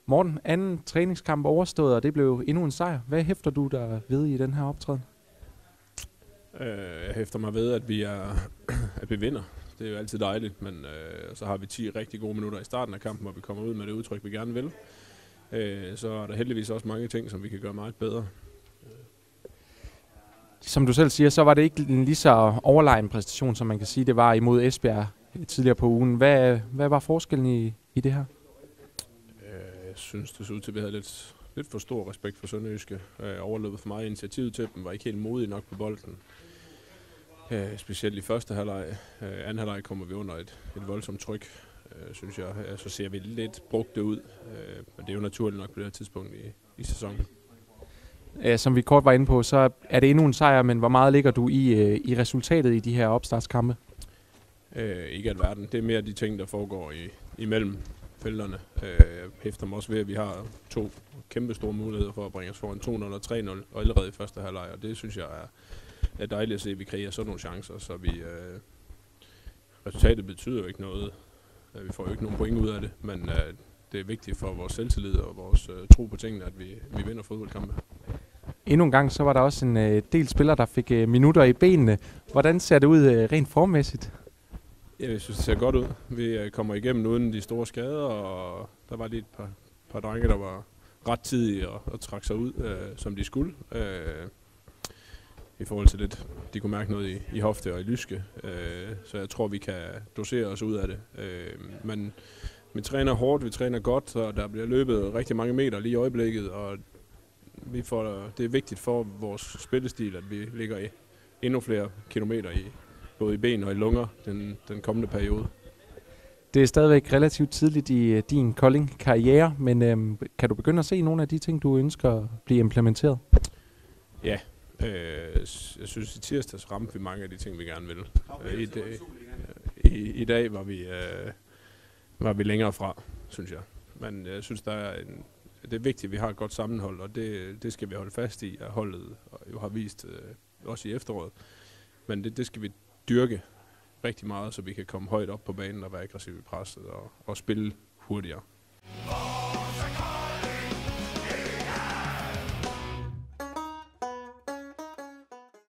Morten, anden træningskamp overstået, og det blev endnu en sejr. Hvad hæfter du der ved i den her optræden? Jeg hæfter mig ved, at vi vinder. Det er jo altid dejligt, men så har vi 10 rigtig gode minutter i starten af kampen, hvor vi kommer ud med det udtryk, vi gerne vil. Så er der heldigvis også mange ting, som vi kan gøre meget bedre. Som du selv siger, så var det ikke en lige så overlegen præstation, som man kan sige, det var imod Esbjerg tidligere på ugen. Hvad var forskellen i det her? Jeg synes, det så ud til, at vi havde lidt for stor respekt for Sønderjyske. Overløbet for meget initiativet til dem, var ikke helt modige nok på bolden. Specielt i første halvleg. Anden halvleg kommer vi under et voldsomt tryk, synes jeg. Så ser vi lidt brugte ud, men det er jo naturligt nok på det her tidspunkt i sæsonen. Som vi kort var inde på, så er det endnu en sejr, men hvor meget ligger du i resultatet i de her opstartskampe? Ikke alverden. Det er mere de ting, der foregår imellem felterne. Jeg hæfter mig også ved, at vi har 2 kæmpe store muligheder for at bringe os foran 2-0 og 3-0, og allerede i første halvleg, og det synes jeg er dejligt at se, at vi kreerer sådan nogle chancer, så resultatet betyder jo ikke noget. Vi får jo ikke nogen point ud af det, men det er vigtigt for vores selvtillid og vores tro på tingene, at vi vinder fodboldkampe. Endnu en gang, så var der også en del spillere, der fik minutter i benene. Hvordan ser det ud rent formmæssigt? Ja, jeg synes, det ser godt ud. Vi kommer igennem uden de store skader, og der var lige et par drenge, der var ret tidige og trak sig ud, som de skulle. I forhold til lidt, de kunne mærke noget i hofte og i lyske. Så jeg tror, vi kan dosere os ud af det. Men vi træner hårdt, vi træner godt, og der bliver løbet rigtig mange meter lige i øjeblikket, og det er vigtigt for vores spillestil, at vi ligger i endnu flere kilometer både i ben og i lunger den kommende periode. Det er stadigvæk relativt tidligt i din Kolding-karriere, men kan du begynde at se nogle af de ting, du ønsker at blive implementeret? Ja, jeg synes i tirsdags ramte vi mange af de ting, vi gerne vil. I dag var vi længere fra, synes jeg. Men jeg synes, det er vigtigt, at vi har et godt sammenhold, og det skal vi holde fast i, at holdet jo har vist også i efteråret. Men det skal vi dyrke rigtig meget, så vi kan komme højt op på banen og være aggressive i presset og spille hurtigere.